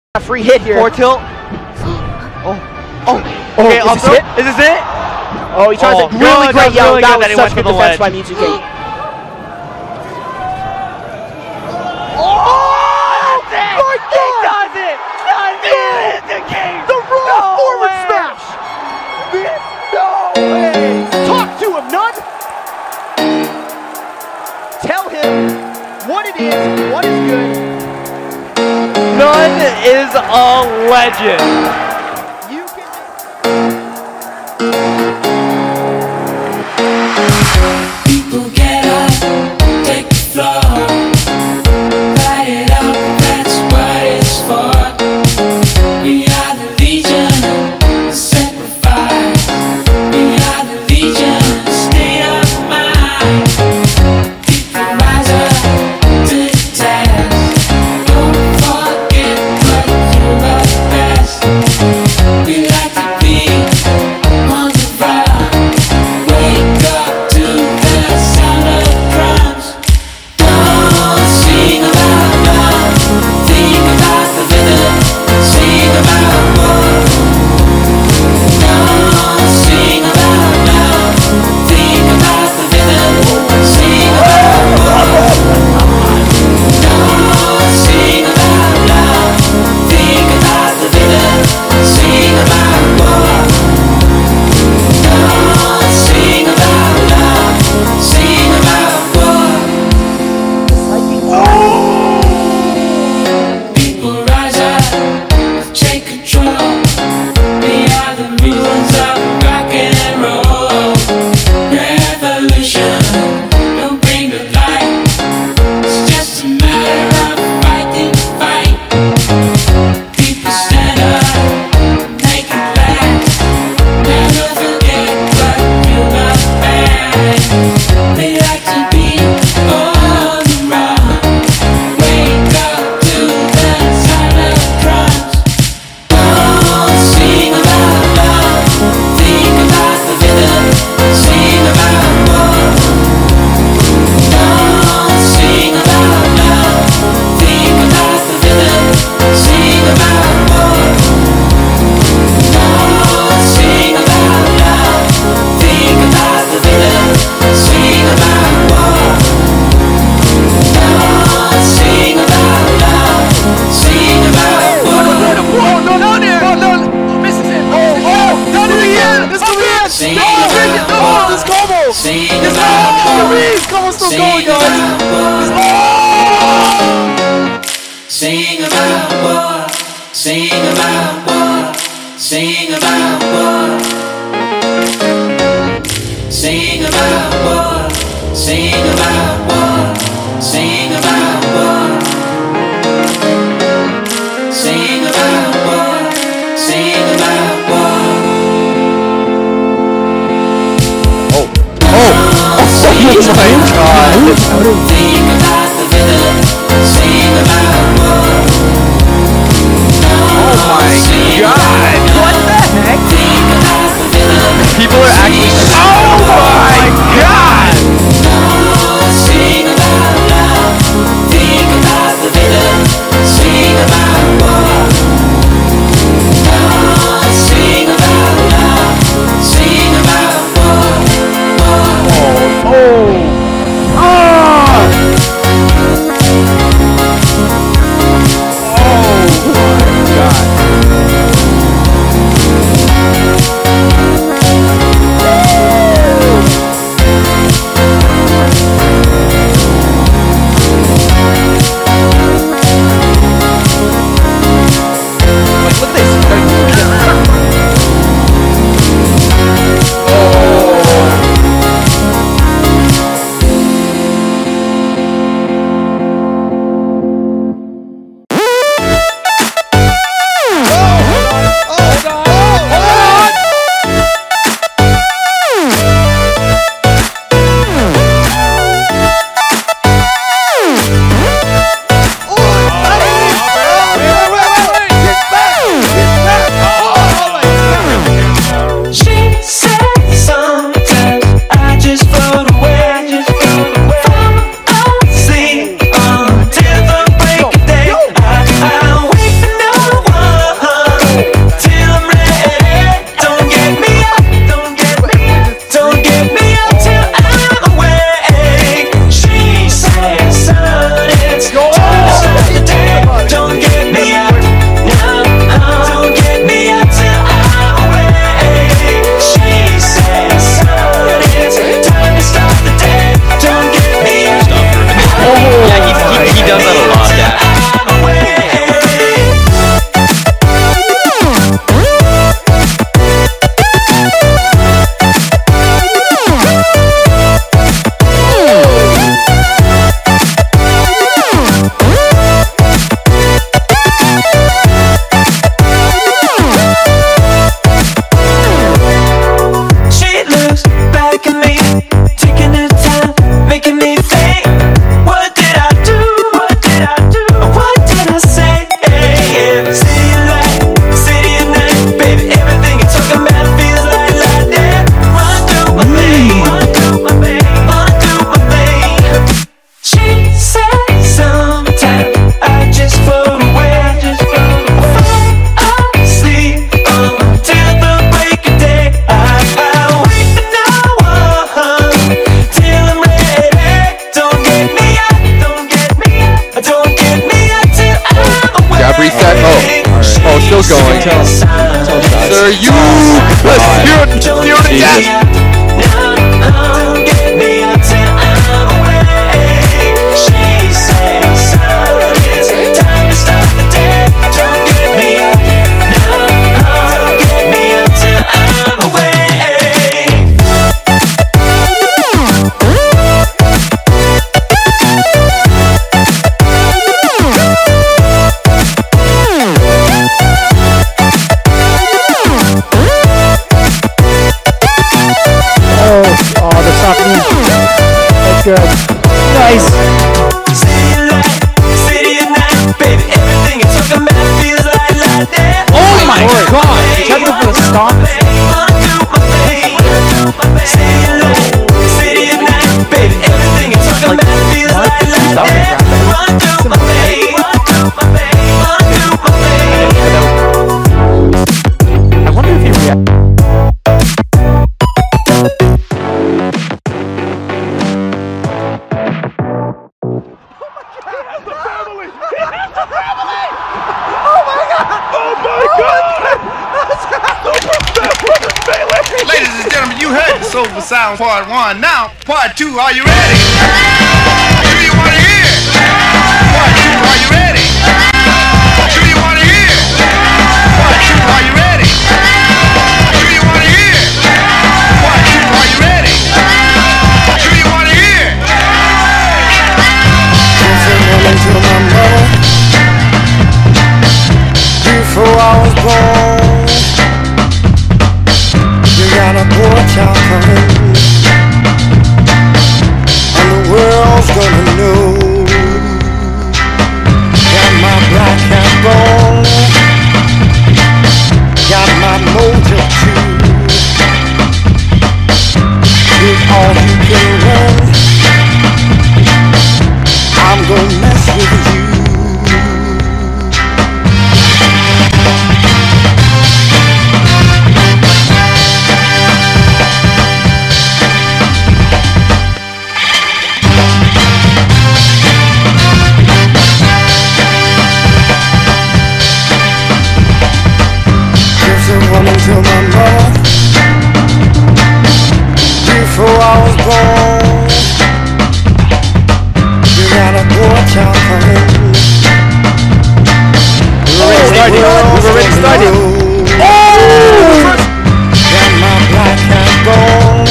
A free hit here. Four tilt. Okay, is this it? Is this it? Oh, he tries a really great yell. Really that good was such good defense by Mewtwo King. Oh, my God! He does it! The King! The raw forward smash! No way! Talk to him, n0ne! Tell him what it is, what is good. n0ne is a legend. You can... People get up, take the floor, light it up, that's what it's for. We are the Legion, the sacrifice. We are the Legion, the state of mind. People rise up to the task. Don't forget what you love best. We like to be on the run. Wake up to the sound of drums. Don't sing about love, think about the rhythm. Sing about war. Don't sing about love, think about the rhythm. Sing about war. Don't sing about love, think about the rhythm. Sing about war. Don't sing about love, sing about war. People rise up, take control. We are the rulers of rock and roll. Revolution, don't bring the light. It's just a matter of fighting the fight. People stand up, make it last. Never forget what you love best. They like to be on the run. Wake up to the sound of drums. Don't sing about love, think about the rhythm. Sing about war. Don't sing about love, think about the rhythm. Sing about war. Don't sing about love, think about the rhythm. Sing about war. Don't sing about love, sing about war. No, misses it. n0ne again. This could be it. Sing This GOML. Sing This about war. GOML's still going, guys. Sing about war. Sing about war. Sing about war. Sing about war. Sing about war. Sing about war. Sing about war. Sing about war. Oh my God. Think about the rhythm. Sing about war. Oh my God. What the heck? Think about the rhythm. People are actually. Oh my God. Sing about love. Think about the rhythm. Sing about war. Sing about love. Sing about war. going. Sir, you. Let's do it. Get me up till I'm awake. She says, son, it's time to start the day. Don't get me up, no, get me up till I'm awake. Oh, the soft knee. That's good. Nice. Oh my god! He tried to go for the stop. I wonder if he reacted. Ladies and gentlemen, you heard the Soulful Sound Part 1. Now, Part 2, are you ready? Do you want to hear? Part 2, are you ready? Do you want to hear? Part 2, are you ready? Do you want to hear? Part 2, are you ready? Do you want to hear? Before I was born, you got a boy child coming, and the world's gonna know. Got my black hat on, got my mojo too. With all you can run, I'm gonna mess with you. Woman to my mother before I was born. You got a boy child coming. We were already started. Oh! Got my black hat on.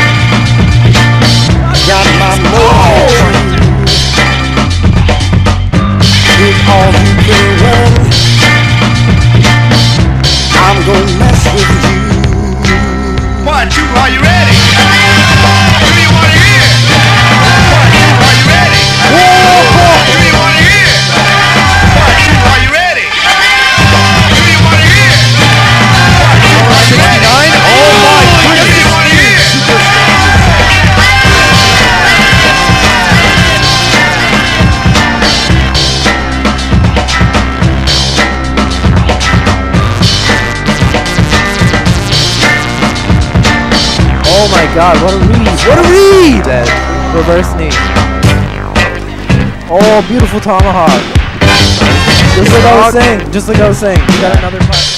Got my mojo. With all you can run, I'm gonna mess with you. Part 2, are you ready? Do you want to hear? Part 2, are you ready? Do you want to hear? Part 2, are you ready? Do you want to hear? Part 2, are you ready? Oh my goodness! Do you want to hear? Oh my god, what a read! What a read! Reverse knee. Oh, beautiful tomahawk. Just like I was saying. Just like I was saying. You got another part.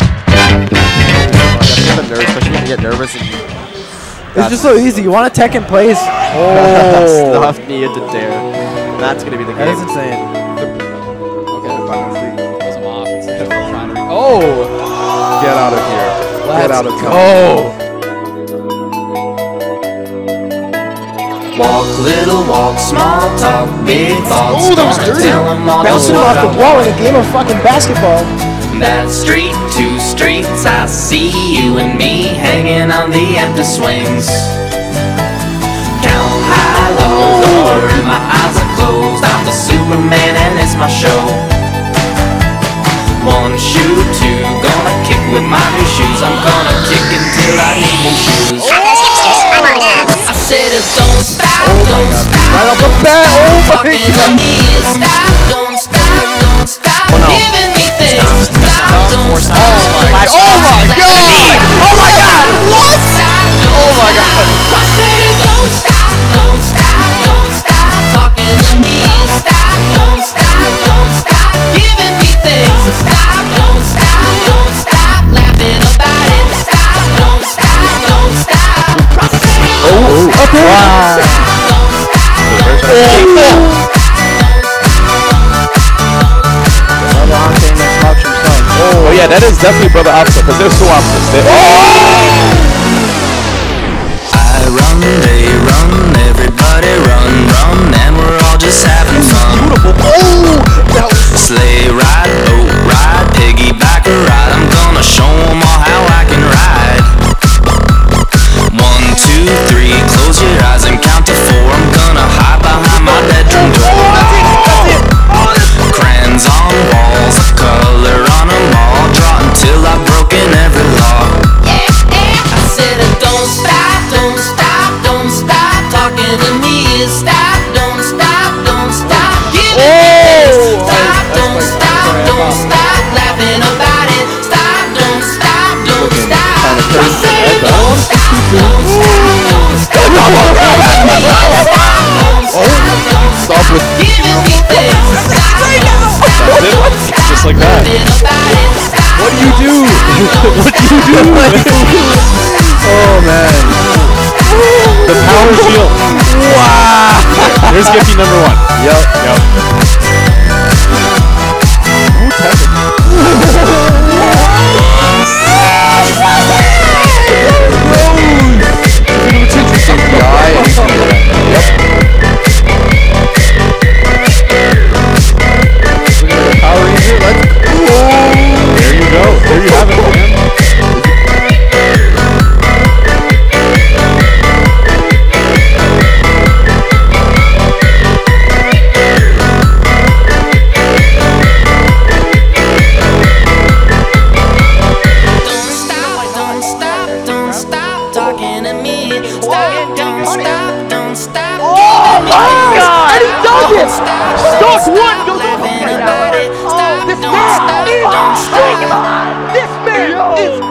Especially when you get nervous and It's just so easy. You want to tech in place. Oh. stuffed me into dare. That's gonna be the game. That is insane. Okay, fine. Oh! Get out of here. Get out of town. Oh. Walk, little walk, small talk, big thoughts. Oh, that was dirty. Bouncing off the wall in a game of fucking basketball. That street, 2 streets, I see you and me hanging on the empty swings. Count high, low, my eyes are closed. I'm the Superman and it's my show. 1 shoe, 2, gonna kick with my new shoes. I'm gonna kick until I need new shoes. I said it don't stop, don't stop. Right off the bat, oh my god. Stop, don't stop, don't stop. Giving me things. Stop, don't stop. Oh my god! Oh my god! What? Oh my god! I said don't stop, don't stop, don't stop. Talking to me. Stop, don't stop, don't stop. Giving me things. Stop, don't stop. yeah, that is definitely brother opposite because they're so opposite. I run, they run, everybody run, run, and we're all just having fun. Sleigh ride, boat ride, piggyback ride. I'm gonna show them all how I can ride. 1, 2, 3, close your eyes and count to 4. I'm gonna hide behind my bedroom door. Crayons on walls, a color on them all. Draw until I've broken every law. I said don't stop, don't stop, don't stop talking to me. Stop, don't stop, don't stop. Give me this. Stop, don't stop, don't stop laughing about it. Stop, don't stop, don't stop. I said don't stop, don't stop, don't stop. Stop with Giving me this. just like that. What do you do? What do you do? Oh man. The power shield. Wow. There's Giphy number 1. Yep. Ooh, there you go. There you have it, man. Don't stop, don't stop talking to me. Stop, don't stop, don't stop. Oh my God! And he does it! Stock 1 goes over. Stop, This man is unstoppable! This man is